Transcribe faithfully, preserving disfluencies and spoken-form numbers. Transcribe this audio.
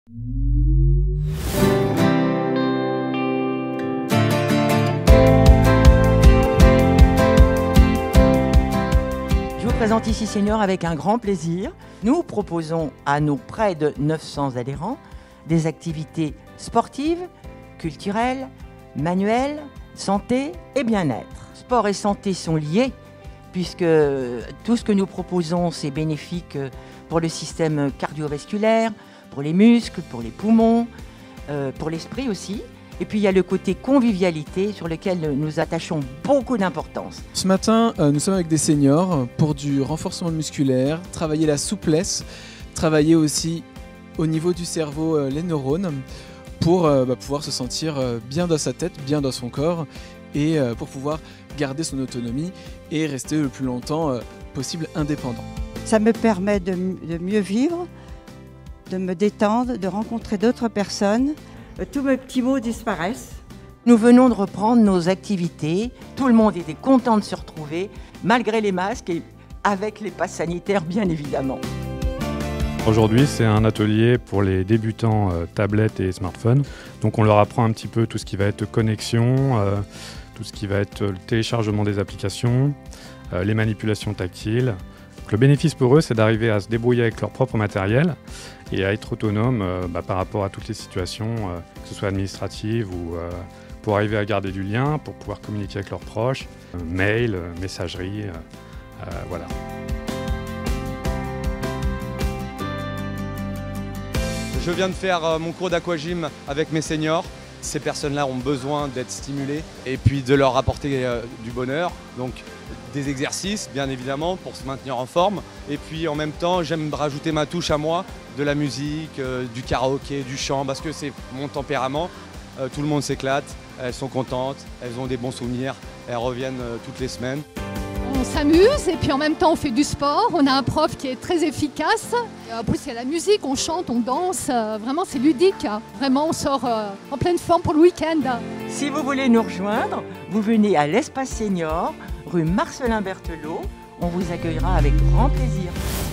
Je vous présente ici Senior avec un grand plaisir. Nous proposons à nos près de neuf cents adhérents des activités sportives, culturelles, manuelles, santé et bien-être. Sport et santé sont liés puisque tout ce que nous proposons, c'est bénéfique pour le système cardiovasculaire, pour les muscles, pour les poumons, euh, pour l'esprit aussi. Et puis il y a le côté convivialité sur lequel nous attachons beaucoup d'importance. Ce matin, euh, nous sommes avec des seniors pour du renforcement musculaire, travailler la souplesse, travailler aussi au niveau du cerveau euh, les neurones pour euh, bah, pouvoir se sentir euh, bien dans sa tête, bien dans son corps et euh, pour pouvoir garder son autonomie et rester le plus longtemps euh, possible indépendant. Ça me permet de, de mieux vivre, de me détendre, de rencontrer d'autres personnes. Tous mes petits mots disparaissent. Nous venons de reprendre nos activités. Tout le monde était content de se retrouver, malgré les masques et avec les passes sanitaires, bien évidemment. Aujourd'hui, c'est un atelier pour les débutants euh, tablettes et smartphones. Donc on leur apprend un petit peu tout ce qui va être connexion, euh, tout ce qui va être le téléchargement des applications, euh, les manipulations tactiles. Donc, le bénéfice pour eux, c'est d'arriver à se débrouiller avec leur propre matériel et à être autonome euh, bah, par rapport à toutes les situations, euh, que ce soit administratives ou euh, pour arriver à garder du lien, pour pouvoir communiquer avec leurs proches, euh, mail, euh, messagerie, euh, euh, voilà. Je viens de faire mon cours d'aquagym avec mes seniors. Ces personnes-là ont besoin d'être stimulées et puis de leur apporter euh, du bonheur. Donc des exercices, bien évidemment, pour se maintenir en forme. Et puis en même temps, j'aime rajouter ma touche à moi, de la musique, euh, du karaoké, du chant, parce que c'est mon tempérament. Euh, tout le monde s'éclate, elles sont contentes, elles ont des bons souvenirs, elles reviennent euh, toutes les semaines. On s'amuse et puis en même temps on fait du sport, on a un prof qui est très efficace. En plus il y a la musique, on chante, on danse, vraiment c'est ludique. Vraiment on sort en pleine forme pour le week-end. Si vous voulez nous rejoindre, vous venez à l'Espace Senior, rue Marcelin Berthelot. On vous accueillera avec grand plaisir.